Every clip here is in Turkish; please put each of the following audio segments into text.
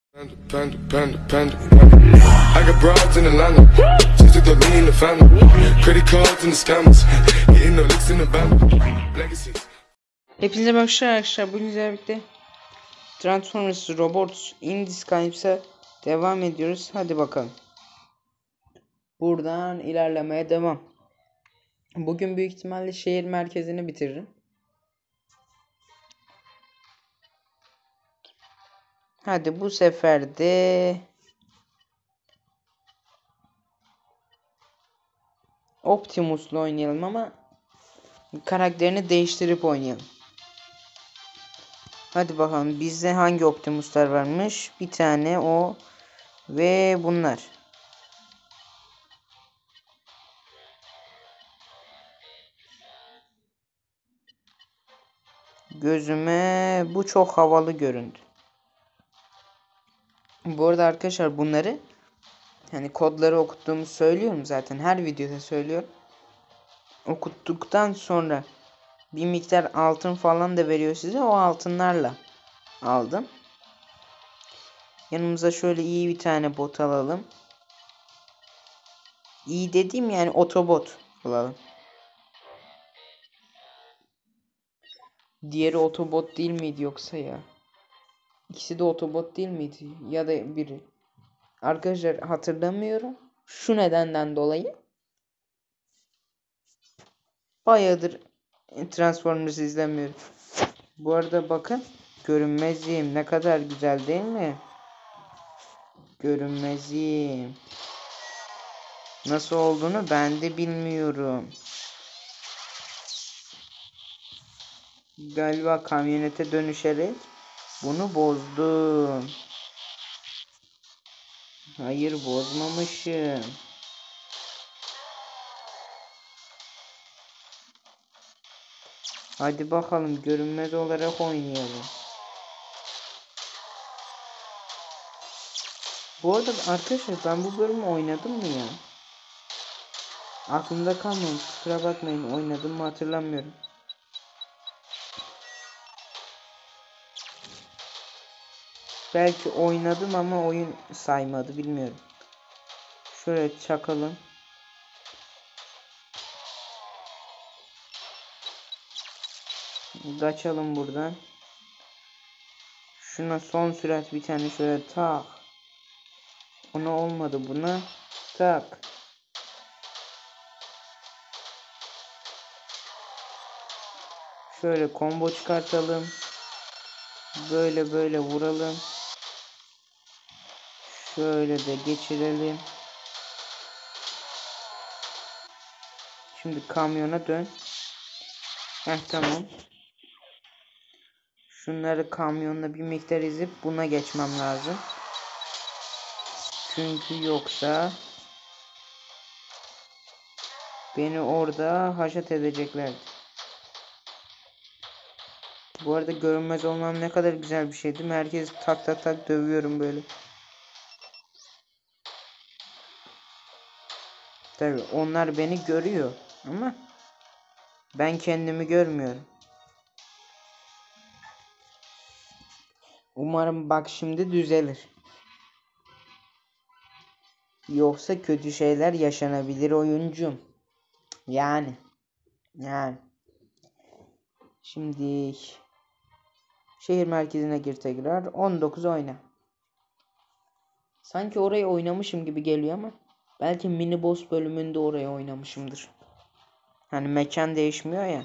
Panda. I got broads in Atlanta. Just took the me in the family. Credit cards and the scammers. Hitting the licks in the band. Legacies. Hepinize merhaba arkadaşlar. Bugün sizlerle birlikte Transformers Robots in Disguise'a devam ediyoruz. Hadi bakalım. Buradan ilerlemeye devam. Bugün büyük ihtimalle şehir merkezini bitiririm. Hadi bu sefer de Optimus'la oynayalım ama karakterini değiştirip oynayalım. Hadi bakalım bizde hangi Optimus'lar varmış? Bir tane o ve bunlar. Gözüme bu çok havalı göründü. Bu arada arkadaşlar bunları hani kodları okuttuğumu söylüyorum zaten. Her videoda söylüyorum. Okuttuktan sonra bir miktar altın falan da veriyor size. O altınlarla aldım. Yanımıza şöyle iyi bir tane bot alalım. İyi dediğim yani otobot alalım. Diğeri otobot değil miydi yoksa ya? İkisi de otobot değil miydi? Ya da biri. Arkadaşlar hatırlamıyorum. Şu nedenden dolayı. Bayağıdır Transformers izlemiyorum. Bu arada bakın. Görünmezliğim ne kadar güzel değil mi? Görünmezliğim. Nasıl olduğunu ben de bilmiyorum. Galiba kamyonete dönüşerek bunu bozdum. Hayır bozmamışım. Hadi bakalım görünmez olarak oynayalım. Bu arada arkadaşlar ben bu bölümü oynadım mı ya? Aklımda kalmamış, kusura bakmayın, oynadım mı hatırlamıyorum. Belki oynadım ama oyun saymadı, bilmiyorum. Şöyle çakalım. Kaçalım buradan. Şuna son sürat bir tane şöyle tak. Ona olmadı, buna tak. Şöyle combo çıkartalım. Böyle vuralım. Şöyle de geçirelim. Şimdi kamyona dön. Tamam. Şunları kamyonla bir miktar ezip buna geçmem lazım. Çünkü yoksa beni orada haşat edeceklerdi. Bu arada görünmez olmam ne kadar güzel bir şeydi. Herkes tak tak tak dövüyorum böyle. Tabii onlar beni görüyor ama ben kendimi görmüyorum. Umarım bak şimdi düzelir. Yoksa kötü şeyler yaşanabilir oyuncum. Yani. Şimdi şehir merkezine gir tekrar. 19 oyna. Sanki orayı oynamışım gibi geliyor ama belki mini boss bölümünde orayı oynamışımdır. Hani mekan değişmiyor ya.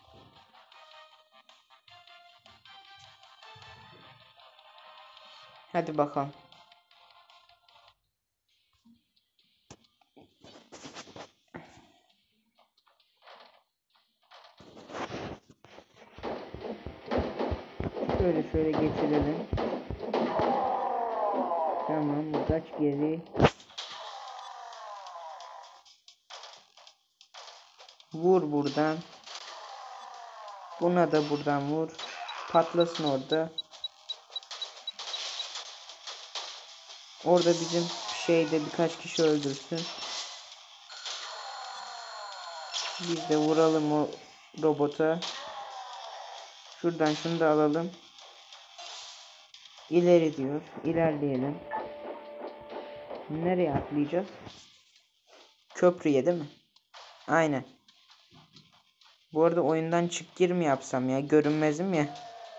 Hadi bakalım. Şöyle geçirelim. Tamam, kaç geri. Vur buradan. Buna da buradan vur. Patlasın orada. Orada bizim şeyde birkaç kişi öldürsün. Biz de vuralım o robota. Şuradan şunu da alalım. İleri diyor. İlerleyelim. Nereye atlayacağız? Köprüye değil mi? Aynen. Bu arada oyundan çık gir mi yapsam ya? Görünmezim ya.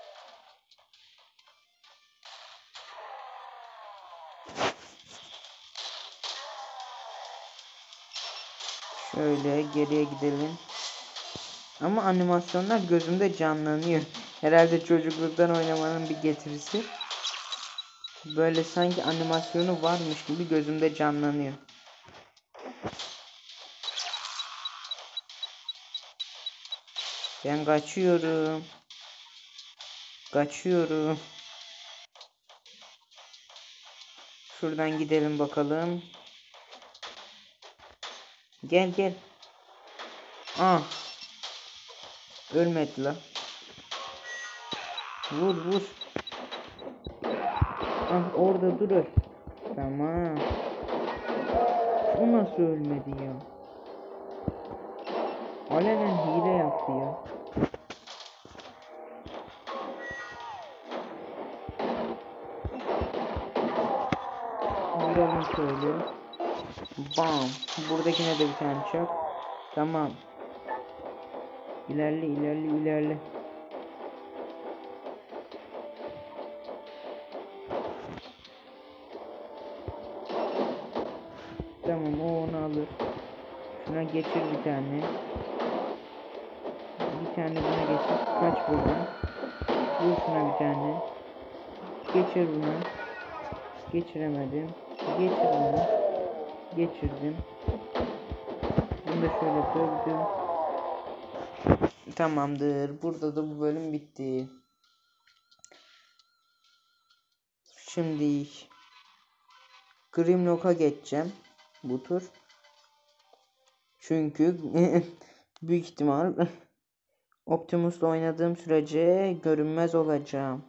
Şöyle geriye gidelim. Ama animasyonlar gözümde canlanıyor. Herhalde çocukluktan oynamanın bir getirisi. Böyle sanki animasyonu varmış gibi gözümde canlanıyor. Ben kaçıyorum. Kaçıyorum. Şuradan gidelim bakalım. Gel gel. Ah. Ölmedi la. Vur vur. Ah orada durur. Tamam. O nasıl ölmedi ya? Alenen hile yaptı ya. Vuralım şöyle. Bam. Buradakine de bir tane çak. Tamam. İlerle ilerle ilerle. Tamam o onu alır. Şuna geçir bir tane. Bir tane buna geçir. Kaç buradan. Vur şuna bir tane. Geçir bunu. Geçiremedim. Geçir bunu. Geçirdim. Bunu da şöyle dövdüm. Tamamdır. Burada da bu bölüm bitti. Şimdi Grimlock'a geçeceğim bu tur. Çünkü büyük ihtimal Optimus'la oynadığım sürece görünmez olacağım.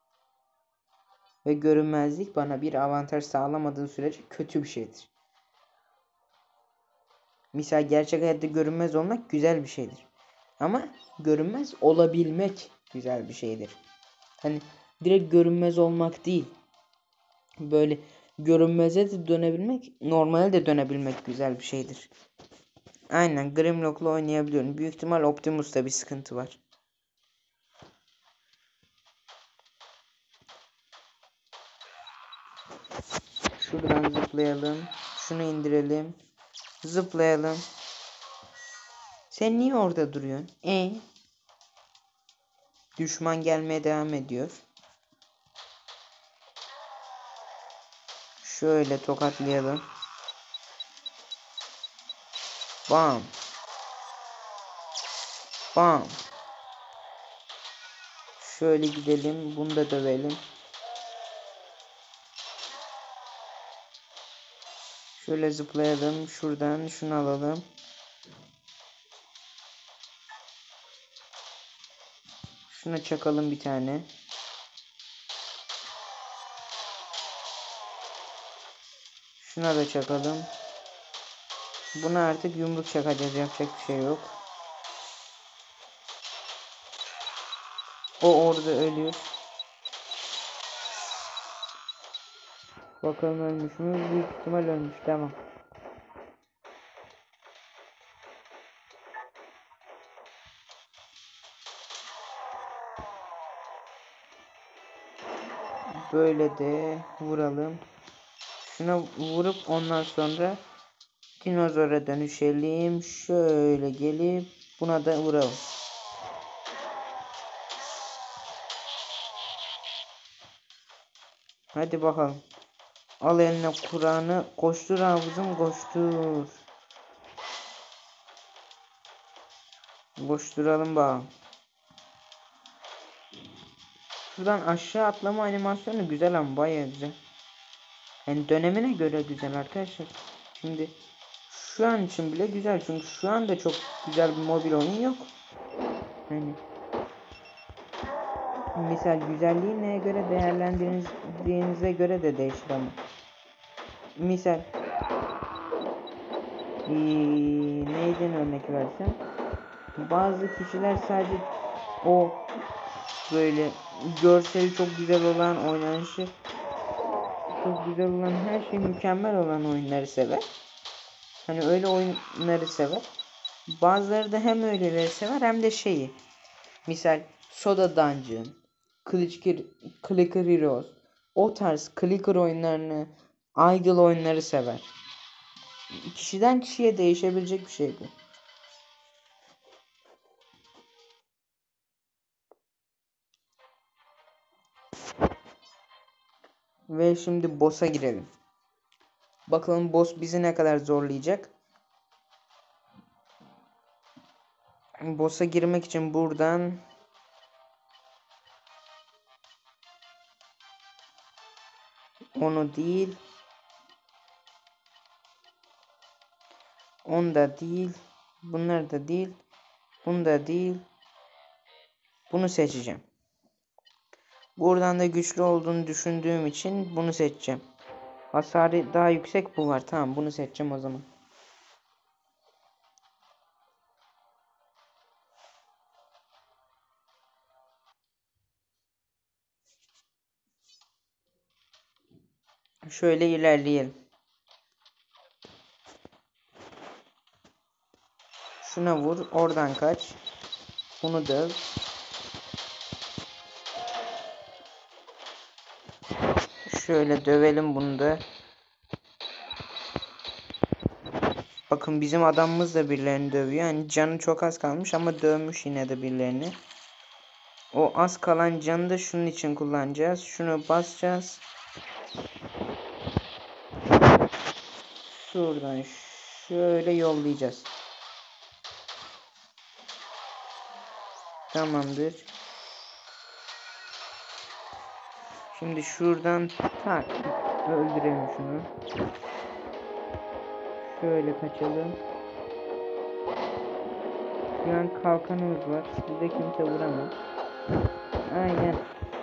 Ve görünmezlik bana bir avantaj sağlamadığı sürece kötü bir şeydir. Misal gerçek hayatta görünmez olmak güzel bir şeydir. Ama görünmez olabilmek güzel bir şeydir. Hani direkt görünmez olmak değil. Böyle görünmeze de dönebilmek, normale de dönebilmek güzel bir şeydir. Aynen Grimlock'la oynayabiliyorum. Büyük ihtimal Optimus'ta bir sıkıntı var. Şuradan zıplayalım. Şunu indirelim. Zıplayalım. Sen niye orada duruyorsun? Düşman gelmeye devam ediyor. Şöyle tokatlayalım. Bam. Bam. Şöyle gidelim. Bunu da dövelim. Şöyle zıplayalım. Şuradan şunu alalım. Şuna çakalım bir tane. Şuna da çakalım. Buna artık yumruk çakacağız. Yapacak bir şey yok. O orada ölüyor. Bakalım ölmüş mü? Büyük ihtimal ölmüş. Tamam. Böyle de vuralım. Şuna vurup ondan sonra dinozora dönüşelim. Şöyle gelip buna da vuralım. Hadi bakalım. Al eline Kur'an'ı. Koştur hafızım koştur. Koşturalım bakalım. Şuradan aşağı atlama animasyonu güzel ama bayağı güzel. Yani dönemine göre güzel arkadaşlar. Şimdi şu an için bile güzel. Çünkü şu anda çok güzel bir mobil oyun yok. Yani misal güzelliği neye göre değerlendirdiğinize göre de değişir ama. Misal neyden örnek versem, bazı kişiler sadece o böyle görseli çok güzel olan, oynanışı çok güzel olan, her şey mükemmel olan oyunları sever. Hani öyle oyunları sever. Bazıları da hem öyleleri sever hem de şeyi. Misal Soda Dungeon, Clicker Heroes, o tarz clicker oyunlarını, idle oyunları sever. Kişiden kişiye değişebilecek bir şey bu. Ve şimdi boss'a girelim. Bakalım boss bizi ne kadar zorlayacak. Boss'a girmek için buradan onu değil, onu da değil, bunlar da değil, bunu da değil, bunu seçeceğim. Buradan da güçlü olduğunu düşündüğüm için bunu seçeceğim. Hasarı daha yüksek bu var. Tamam, bunu seçeceğim o zaman. Şöyle ilerleyelim. Şuna vur, oradan kaç. Bunu döv. Şöyle dövelim bunu da. Bakın bizim adamımız da birilerini dövüyor. Yani canı çok az kalmış ama dövmüş yine de birilerini. O az kalan canı da şunun için kullanacağız. Şunu basacağız. Şuradan şöyle yollayacağız. Tamamdır. Şimdi şuradan tak öldürelim şunu. Şöyle kaçalım. Şu an kalkanımız var. Bize kimse vuramaz. Aynen.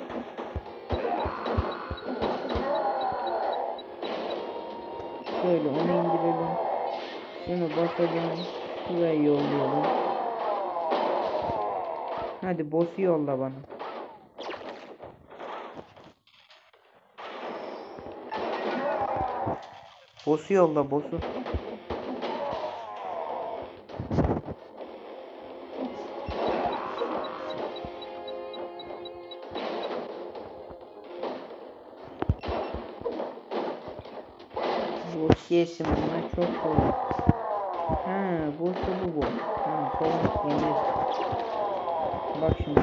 Şöyle onu indirelim. Şunu basalım. Şuraya yollayalım. Hadi boss'u yolla bana. Boss'u yolla, boss'u. Boss yesin, bunlar çok kolay. Ha, boss'u bu. Tamam, kolay yenir. Bak şimdi.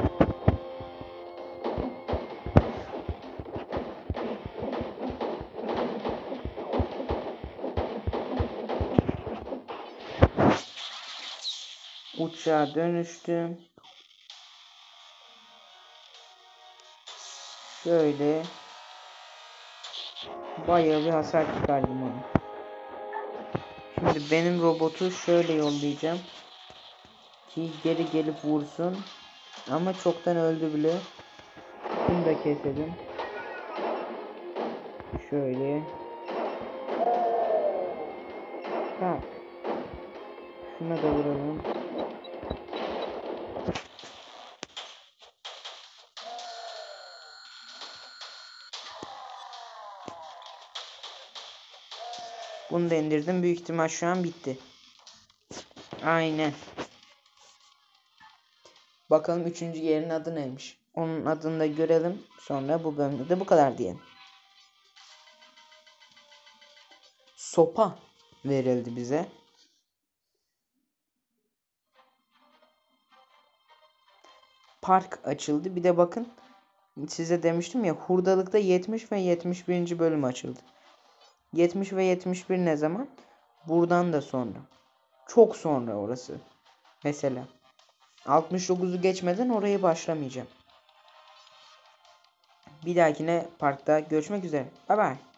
Uçağa dönüştüm. Şöyle bayağı bir hasar çıkardım onu. Şimdi benim robotu şöyle yollayacağım ki geri gelip vursun. Ama çoktan öldü bile. Bunu da keselim. Şöyle. Tak. Şuna da vuralım. Bunu da indirdim. Büyük ihtimal şu an bitti. Aynen. Bakalım üçüncü yerin adı neymiş. Onun adını da görelim. Sonra bu bölümde de bu kadar diyelim. Sopa verildi bize. Park açıldı. Bir de bakın, size demiştim ya, hurdalıkta 70 ve 71. bölüm açıldı. 70 ve 71 ne zaman? Buradan da sonra. Çok sonra orası. Mesela 69'u geçmeden oraya başlamayacağım. Bir dahakine parkta görüşmek üzere. Bye bye.